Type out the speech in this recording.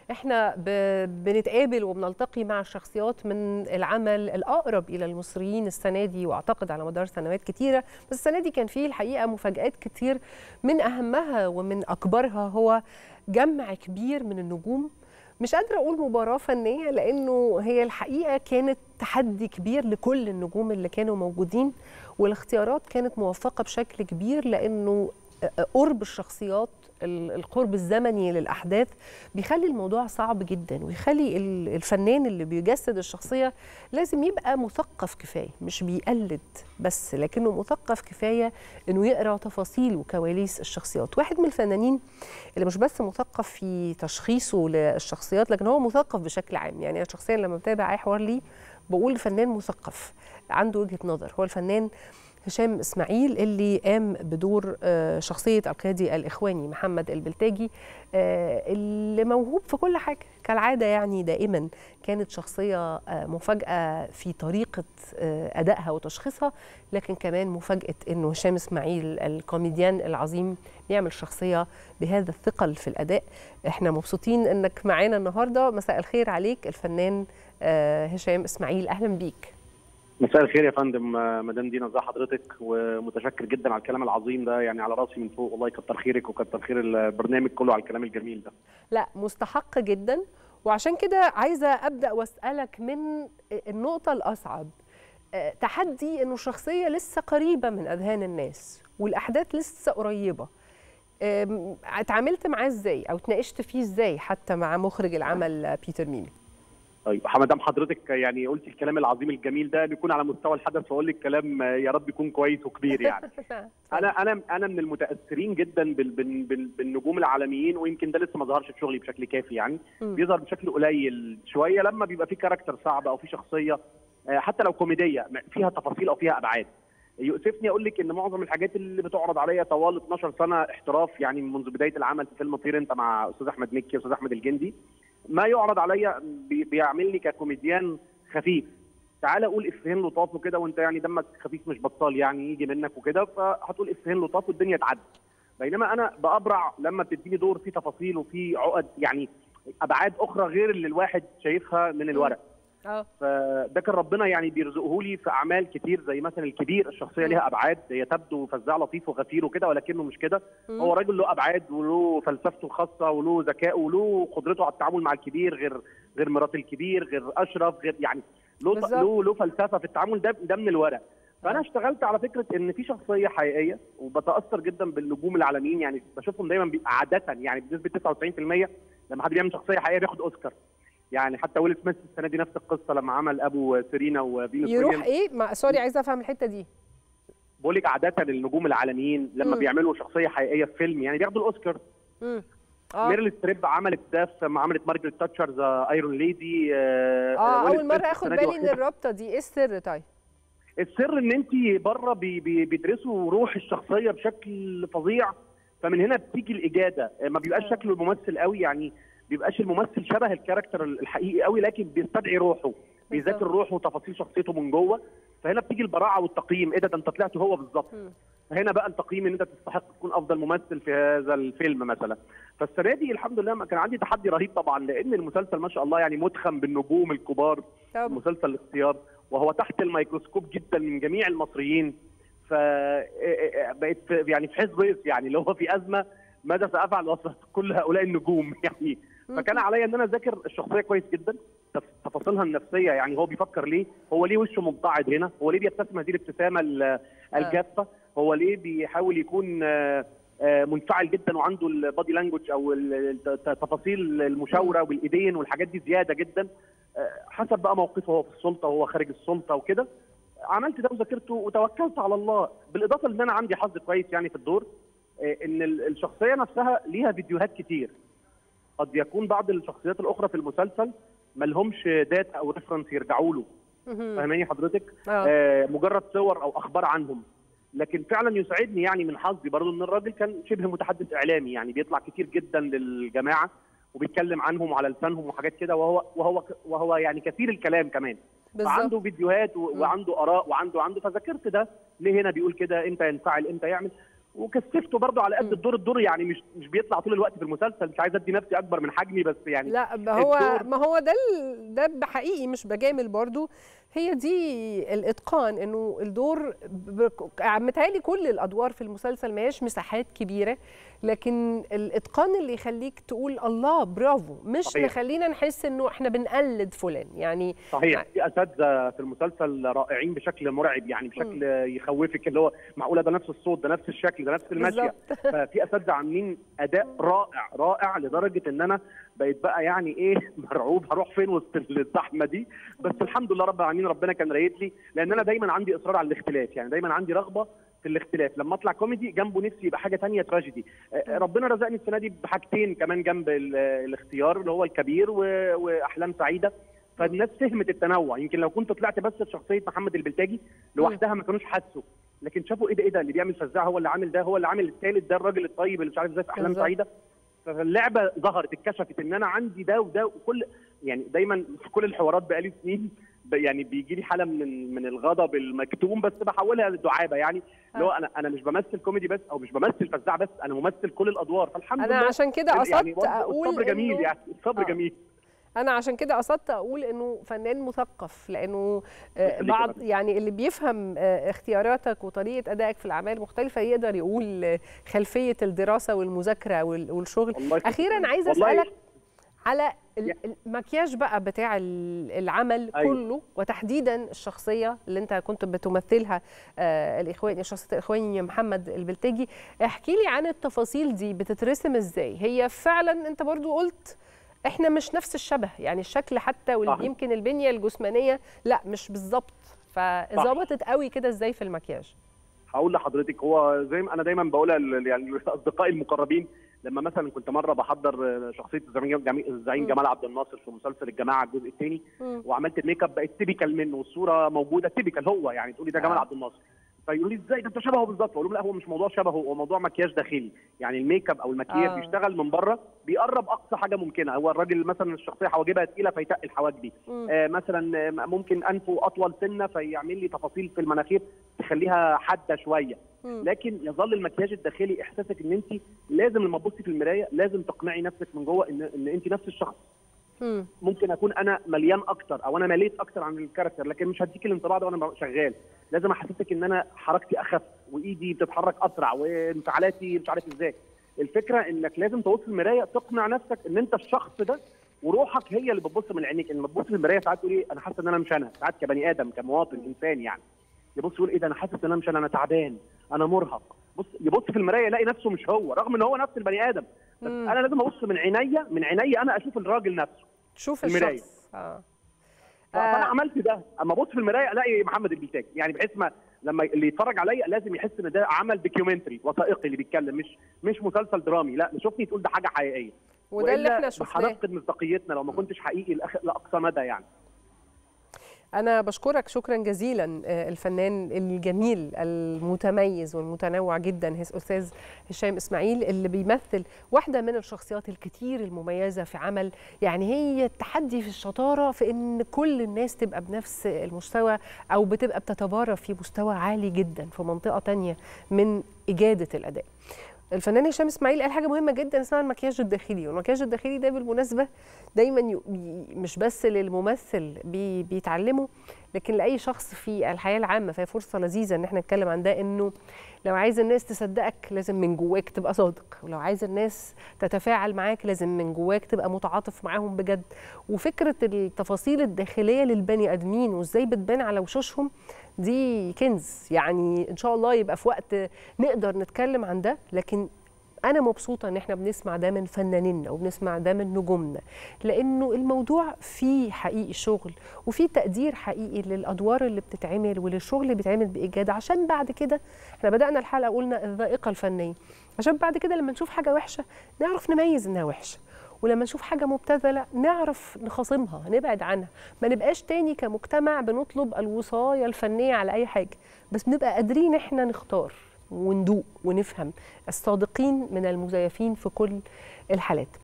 احنا بنتقابل وبنلتقي مع الشخصيات من العمل الأقرب إلى المصريين السنة دي، وأعتقد على مدار سنوات كتيرة، بس السنة دي كان فيه الحقيقة مفاجآت كتير. من أهمها ومن أكبرها هو جمع كبير من النجوم. مش قادرة أقول مباراة فنية، لأنه هي الحقيقة كانت تحدي كبير لكل النجوم اللي كانوا موجودين، والاختيارات كانت موفقة بشكل كبير، لأنه قرب الشخصيات، القرب الزمني للأحداث بيخلي الموضوع صعب جدا، ويخلي الفنان اللي بيجسد الشخصية لازم يبقى مثقف كفاية، مش بيقلد بس، لكنه مثقف كفاية إنه يقرأ تفاصيل وكواليس الشخصيات. واحد من الفنانين اللي مش بس مثقف في تشخيصه للشخصيات، لكن هو مثقف بشكل عام. يعني أنا شخصيا لما بتابع أي حوار ليه بقول الفنان مثقف عنده وجهة نظر. هو الفنان هشام إسماعيل اللي قام بدور شخصية القيادي الإخواني محمد البلتاجي، اللي موهوب في كل حاجة كالعادة. يعني دائما كانت شخصية مفاجأة في طريقة أدائها وتشخيصها، لكن كمان مفاجأة أنه هشام إسماعيل الكوميديان العظيم يعمل شخصية بهذا الثقل في الأداء. احنا مبسوطين أنك معانا النهاردة. مساء الخير عليك الفنان هشام إسماعيل، أهلا بيك. مساء الخير يا فندم مدام دينا، ازي حضرتك؟ ومتشكر جدا على الكلام العظيم ده، يعني على راسي من فوق، والله يكتر خيرك وكتر خير البرنامج كله على الكلام الجميل ده. لا مستحق جدا، وعشان كده عايزه ابدا واسالك من النقطه الاصعب. تحدي انه الشخصيه لسه قريبه من اذهان الناس والاحداث لسه قريبه. اتعاملت معاه ازاي او اتناقشت فيه ازاي حتى مع مخرج العمل بيتر ميمي؟ طيب مدام حضرتك يعني قلتي الكلام العظيم الجميل ده، بيكون على مستوى الحدث، فاقول لك كلام يا رب يكون كويس وكبير. يعني انا من المتاثرين جدا بالنجوم العالميين، ويمكن ده لسه ما ظهرش في شغلي بشكل كافي. يعني بيظهر بشكل قليل شويه لما بيبقى في كاركتر صعب او في شخصيه حتى لو كوميديه فيها تفاصيل او فيها ابعاد. يؤسفني اقول لك ان معظم الحاجات اللي بتعرض عليا طوال 12 سنه احتراف، يعني منذ بدايه العمل في فيلم طير انت مع استاذ احمد مكي واستاذ احمد الجندي، ما يعرض عليا بيعملني ككوميديان خفيف. تعال قول افيهين لطاف وكده، وانت يعني دمك خفيف مش بطال يعني يجي منك وكده، فهتقول افيهين لطاف والدنيا تعدي. بينما انا بأبرع لما بتديني دور فيه تفاصيل وفيه عقد، يعني ابعاد اخرى غير اللي الواحد شايفها من الورق. فده كان ربنا يعني بيرزقه لي في اعمال كتير، زي مثلا الكبير. الشخصيه ليها ابعاد، هي تبدو فزاع لطيف وغفير وكده، ولكنه مش كده. هو راجل له ابعاد وله فلسفته الخاصه وله ذكائه وله قدرته على التعامل مع الكبير، غير مرات الكبير، غير اشرف، غير يعني له فلسفه في التعامل. ده من الورق. فانا اشتغلت على فكره ان في شخصيه حقيقيه، وبتاثر جدا بالنجوم العالميين. يعني بشوفهم دايما عاده، يعني بنسبه 99% لما حد بيعمل شخصيه حقيقيه بياخد اوسكار. يعني حتى ويل سميث السنه دي نفس القصه لما عمل ابو سيرينا وفينوس يروح ايه سوري عايزه افهم الحته دي. بقول لك عاده النجوم العالميين لما بيعملوا شخصيه حقيقيه في فيلم يعني بياخدوا الاوسكار. ميريل ستريب عملت ده لما عملت مارجريت تاتشر ذا ايرون ليدي. اول مره اخد بالي من الرابطه دي. ايه السر؟ طيب السر ان انت بره بيدرسوا روح الشخصيه بشكل فظيع، فمن هنا بتيجي الاجاده. ما بيبقاش شكله الممثل قوي، يعني بيبقاش الممثل شبه الكاركتر الحقيقي قوي، لكن بيستدعي روحه، بيذاكر روحه وتفاصيل شخصيته من جوه. فهنا بتيجي البراعه والتقييم، ايه ده انت طلعت هو بالظبط. فهنا بقى التقييم ان انت تستحق تكون افضل ممثل في هذا الفيلم مثلا. فالسنه دي الحمد لله كان عندي تحدي رهيب طبعا، لان المسلسل ما شاء الله يعني متخم بالنجوم الكبار. مسلسل الاختيار وهو تحت الميكروسكوب جدا من جميع المصريين. فبقيت يعني في حزب يعني اللي هو في ازمه ماذا سافعل وسط كل هؤلاء النجوم يعني. فكان عليا ان انا اذاكر الشخصيه كويس جدا، تفاصيلها النفسيه. يعني هو بيفكر ليه، هو ليه وشه مبتعد هنا، هو ليه بيبتسم هذه الابتسامه الجافه، هو ليه بيحاول يكون منفعل جدا وعنده البادي لانجوج او تفاصيل المشاوره والايدين والحاجات دي زياده جدا، حسب بقى موقفه هو في السلطه وهو خارج السلطه وكده. عملت ده وذاكرته وتوكلت على الله. بالاضافه لان انا عندي حظ كويس يعني في الدور، ان الشخصيه نفسها ليها فيديوهات كتير. قد يكون بعض الشخصيات الاخرى في المسلسل ما لهمش داتا او ريفرنس يرجعوا له، فاهماني حضرتك؟ مجرد صور او اخبار عنهم. لكن فعلا يسعدني يعني من حظي برضه ان الراجل كان شبه متحدث اعلامي، يعني بيطلع كتير جدا للجماعه وبيتكلم عنهم وعلى لسانهم وحاجات كده، وهو يعني كثير الكلام كمان. فعنده فيديوهات وعنده اراء وعنده فذاكرت ده ليه هنا بيقول كده، امتى ينفعل امتى يعمل. وكثفته برضه على قد الدور يعني مش بيطلع طول الوقت في المسلسل، مش عايز ادي نفسي اكبر من حجمي بس يعني. لا ما هو ده بحقيقي مش بجامل برضه، هي دي الاتقان، انه الدور متهيألي كل الادوار في المسلسل ما هياش مساحات كبيره، لكن الاتقان اللي يخليك تقول الله برافو، مش صحيح. نخلينا نحس انه احنا بنقلد فلان يعني. صحيح، في اساتذه في المسلسل رائعين بشكل مرعب يعني، بشكل يخوفك، اللي هو معقوله ده نفس الصوت، ده نفس الشكل، ده نفس المشيه. ففي اساتذه عاملين اداء رائع لدرجه ان انا بقيت بقى يعني ايه مرعوب هروح فين وسط الزحمه دي. بس الحمد لله رب العالمين، ربنا كان رايد لي، لان انا دايما عندي اصرار على الاختلاف، يعني دايما عندي رغبه في الاختلاف. لما اطلع كوميدي جنبه نفسي يبقى حاجه ثانيه تراجيدي. ربنا رزقني السنه دي بحاجتين كمان جنب الاختيار، اللي هو الكبير واحلام سعيده. فالناس فهمت التنوع. يمكن لو كنت طلعت بس بشخصيه محمد البلتاجي لوحدها ما كانوش حسوا، لكن شافوا ايه ده اللي بيعمل فزاعه هو اللي عامل ده، هو اللي عامل الثالث ده الراجل الطيب اللي مش عارف ازاي في احلام سعيده. فاللعبه ظهرت، اتكشفت ان انا عندي ده وده، وكل يعني دايما في كل الحوارات بقالي سنين يعني بيجي لي حاله من الغضب المكتوم، بس بحولها للدعابه يعني، اللي هو انا مش بمثل كوميدي بس او مش بمثل فزاع بس، انا ممثل كل الادوار. فالحمد لله. انا عشان كده قصدت يعني اقول الصبر جميل، يعني الصبر جميل. أنا عشان كده قصدت أقول إنه فنان مثقف، لأنه بعض يعني اللي بيفهم اختياراتك وطريقة أدائك في الأعمال المختلفة يقدر يقول خلفية الدراسة والمذاكرة والشغل. أخيراً عايزة أسألك على المكياج بقى بتاع العمل كله، وتحديداً الشخصية اللي أنت كنت بتمثلها، شخصية الإخواني محمد البلتاجي. احكي لي عن التفاصيل دي، بتترسم إزاي؟ هي فعلاً أنت برضو قلت احنا مش نفس الشبه، يعني الشكل حتى ويمكن البنيه الجسمانيه لا مش بالظبط، فظبطت قوي كده ازاي في المكياج؟ هقول لحضرتك، هو زي ما انا دايما بقولها يعني لاصدقائي المقربين، لما مثلا كنت مره بحضر شخصيه الزعيم جمال عبد الناصر في مسلسل الجماعه الجزء الثاني، وعملت الميك اب بقت تيبيكال منه، والصوره موجوده تيبيكال، هو يعني تقولي ده جمال عبد الناصر، فيقولوا لي ازاي ده انت شبهه بالظبط؟ اقول لهم لا، هو مش موضوع شبهه، هو موضوع مكياج داخلي، يعني الميك اب او المكياج بيشتغل من بره بيقرب اقصى حاجه ممكنه. هو الراجل مثلا الشخصيه حواجبها تقيله فيتقل حواجبي، مثلا ممكن انفه اطول سنه فيعمل لي تفاصيل في المناخير تخليها حاده شويه، لكن يظل المكياج الداخلي احساسك ان انت لازم لما تبصي في المرايه لازم تقنعي نفسك من جوه ان انت نفس الشخص. ممكن اكون انا مليان اكتر او انا مليت اكتر عن الكاركتر، لكن مش هديك الانطباع ده وانا شغال. لازم احسسك ان انا حركتي اخف وايدي بتتحرك اسرع وانفعالاتي مش عارف ازاي. الفكره انك لازم تبص في المرايه تقنع نفسك ان انت الشخص ده، وروحك هي اللي بتبص من عينيك. لما تبص في المرايه ساعات تقول ايه، انا حاسه ان انا مش انا، ساعات كبني ادم كمواطن انسان يعني يبص يقول ايه ده، انا حاسس ان انا مش انا تعبان، انا مرهق. يبص في المرايه يلاقي نفسه مش هو، رغم ان هو نفس البني ادم، بس انا لازم ابص من عينيا انا اشوف الراجل نفسه، تشوف المرايه. الشخص. فانا عملت ده، اما ابص في المرايه الاقي محمد البلتاجي، يعني بحيث ما لما اللي يتفرج عليا لازم يحس ان ده عمل دوكيومنتري وثائقي اللي بيتكلم، مش مسلسل درامي، لا شوفني تقول ده حاجه حقيقيه، وده اللي احنا شفناه. هنفقد مصداقيتنا لو ما كنتش حقيقي لاقصى مدى يعني. أنا بشكرك شكرا جزيلا الفنان الجميل المتميز والمتنوع جدا أستاذ هشام إسماعيل، اللي بيمثل واحدة من الشخصيات الكتير المميزة في عمل، يعني هي التحدي في الشطارة في إن كل الناس تبقى بنفس المستوى أو بتبقى بتتبارى في مستوى عالي جدا في منطقة تانية من إجادة الأداء. الفنان هشام اسماعيل قال حاجه مهمه جدا اسمها المكياج الداخلي، والمكياج الداخلي ده بالمناسبه دايما مش بس للممثل بيتعلمه، لكن لاي شخص في الحياه العامه، فهي فرصه لذيذه ان احنا نتكلم عن ده، انه لو عايز الناس تصدقك لازم من جواك تبقى صادق، ولو عايز الناس تتفاعل معاك لازم من جواك تبقى متعاطف معاهم بجد. وفكره التفاصيل الداخليه للبني ادمين وازاي بتبان على وشوشهم دي كنز، يعني ان شاء الله يبقى في وقت نقدر نتكلم عن ده. لكن أنا مبسوطة إن إحنا بنسمع ده من فنانينا وبنسمع ده من نجومنا، لأنه الموضوع فيه حقيقي شغل وفيه تقدير حقيقي للأدوار اللي بتتعمل وللشغل اللي بيتعمل بإجادة، عشان بعد كده إحنا بدأنا الحلقة قلنا الذائقة الفنية، عشان بعد كده لما نشوف حاجة وحشة نعرف نميز إنها وحشة، ولما نشوف حاجة مبتذلة نعرف نخاصمها نبعد عنها، ما نبقاش تاني كمجتمع بنطلب الوصاية الفنية على أي حاجة، بس نبقى قادرين إحنا نختار وندوق ونفهم الصادقين من المزيفين في كل الحالات.